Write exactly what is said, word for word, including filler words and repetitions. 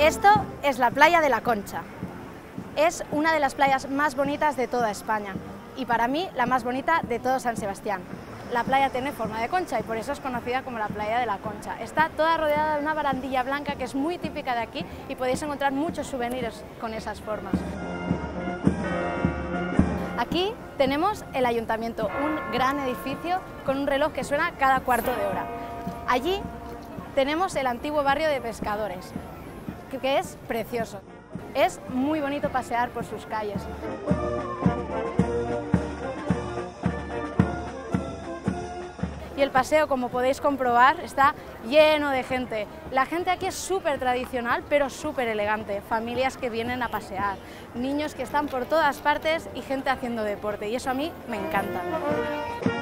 Esto es la playa de La Concha. Es una de las playas más bonitas de toda España y para mí la más bonita de todo San Sebastián. La playa tiene forma de concha y por eso es conocida como la playa de La Concha. Está toda rodeada de una barandilla blanca que es muy típica de aquí y podéis encontrar muchos souvenirs con esas formas. Aquí tenemos el ayuntamiento, un gran edificio con un reloj que suena cada cuarto de hora. Allí tenemos el antiguo barrio de pescadores, que es precioso. Es muy bonito pasear por sus calles. Y el paseo, como podéis comprobar, está lleno de gente. La gente aquí es súper tradicional, pero súper elegante. Familias que vienen a pasear, niños que están por todas partes y gente haciendo deporte. Y eso a mí me encanta.